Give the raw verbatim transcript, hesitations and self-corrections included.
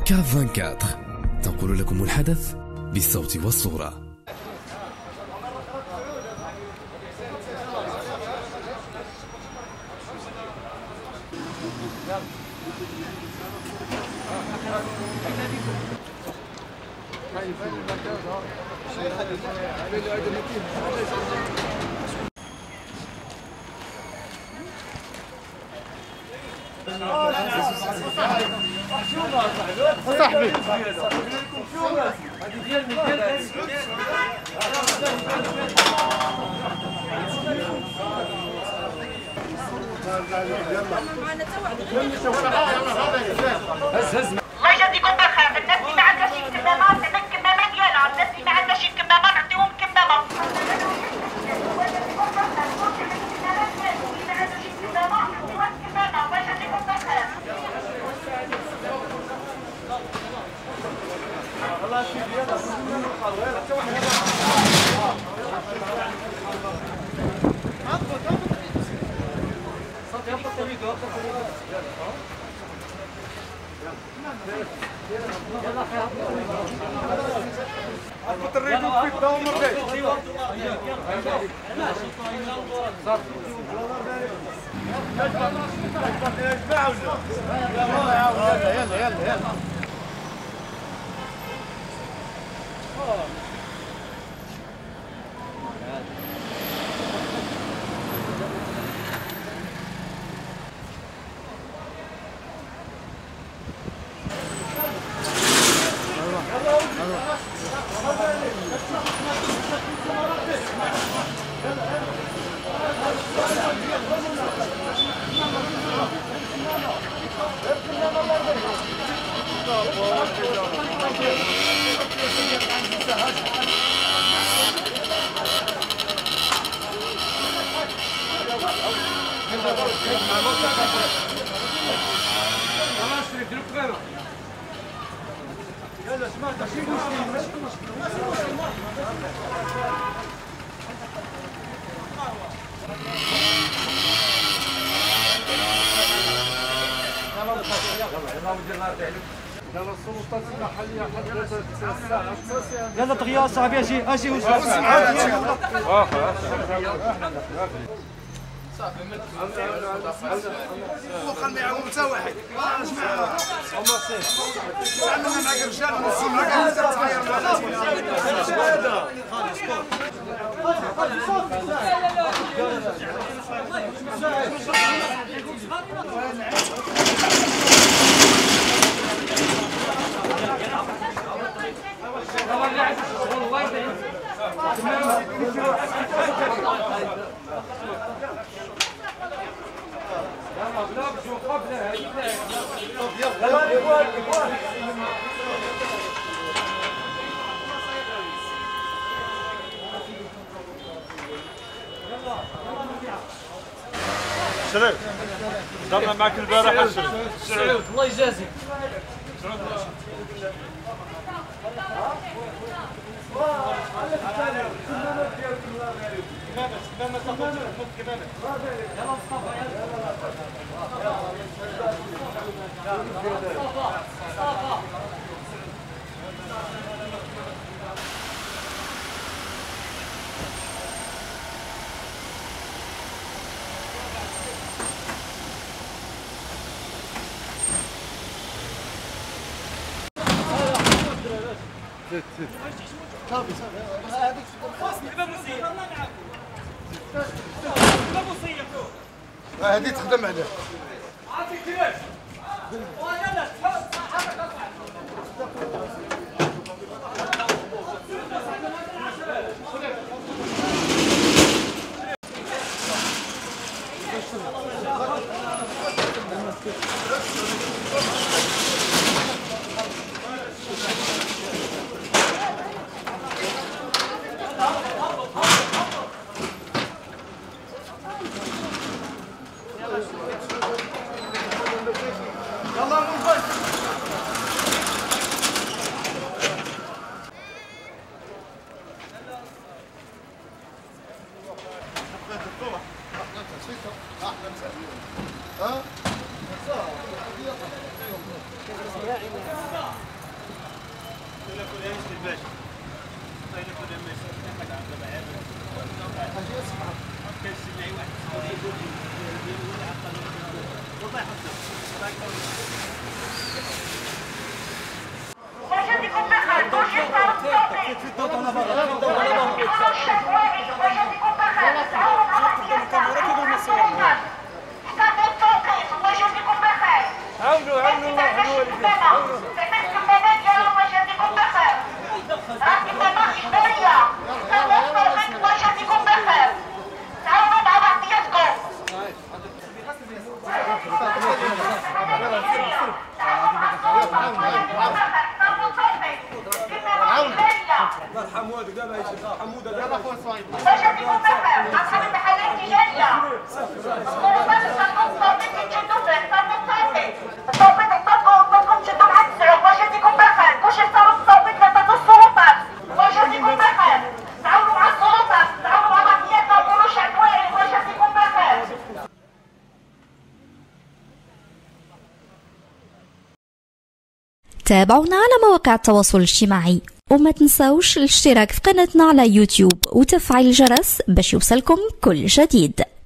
كاف أربعة وعشرين تنقل لكم الحدث بالصوت والصورة. صاحبي الله يجازيكم بالخير. الناس اللي ما عندها شي كمامات عندنا الكمامات ديالها، الناس اللي ما عندها شي كمامات نعطيهم كمامة. يلا يلا يلا يلا سمعت شي يلا تغيير صاحبي اجي اجي وش صافي خلني يعاون حتى واحد اسمع هما سير تعلمنا معك الرجال ونصهم هكا تغير سعود ضلنا معك البارح سعود الله يجازيك صافي صافي هذيك هذه تخدم عليها يلا حمود دابا حمود دابا باش يعطيكم بخير اصحاب المحلات تجاريه الصوبات الصوبات تشدوا فيه الصوبات الصوبات عطاكم تشدوا مع السلوك باش يعطيكم بخير كلشي صاروا الصوبات لتعطوا السلطات باش يعطيكم بخير تعاونوا مع السلطات تعاونوا مع بعضياتنا وكونوا شعب واعي باش يعطيكم بخير. تابعونا على مواقع التواصل الاجتماعي وما تنساوش الاشتراك في قناتنا على يوتيوب وتفعيل الجرس باش يوصلكم كل جديد.